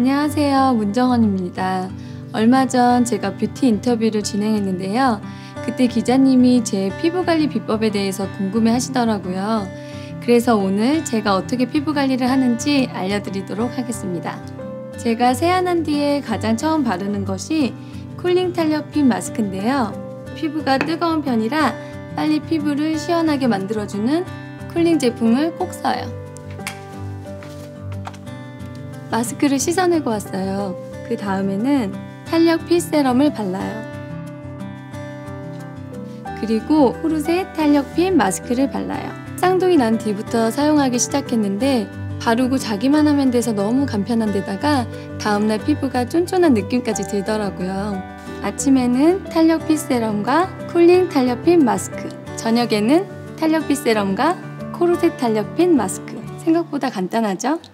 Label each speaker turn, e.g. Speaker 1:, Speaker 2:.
Speaker 1: 안녕하세요, 문정원입니다. 얼마 전 제가 뷰티 인터뷰를 진행했는데요. 그때 기자님이 제 피부관리 비법에 대해서 궁금해 하시더라고요. 그래서 오늘 제가 어떻게 피부관리를 하는지 알려드리도록 하겠습니다. 제가 세안한 뒤에 가장 처음 바르는 것이 쿨링 탄력 핀 마스크인데요. 피부가 뜨거운 편이라 빨리 피부를 시원하게 만들어주는 쿨링 제품을 꼭 써요. 마스크를 씻어내고 왔어요. 그 다음에는 탄력 핏 세럼을 발라요. 그리고 코르셋 탄력 핀 마스크를 발라요. 쌍둥이 난 뒤부터 사용하기 시작했는데 바르고 자기만 하면 돼서 너무 간편한 데다가 다음날 피부가 쫀쫀한 느낌까지 들더라고요. 아침에는 탄력 핏 세럼과 쿨링 탄력 핀 마스크, 저녁에는 탄력 핏 세럼과 코르셋 탄력 핀 마스크. 생각보다 간단하죠?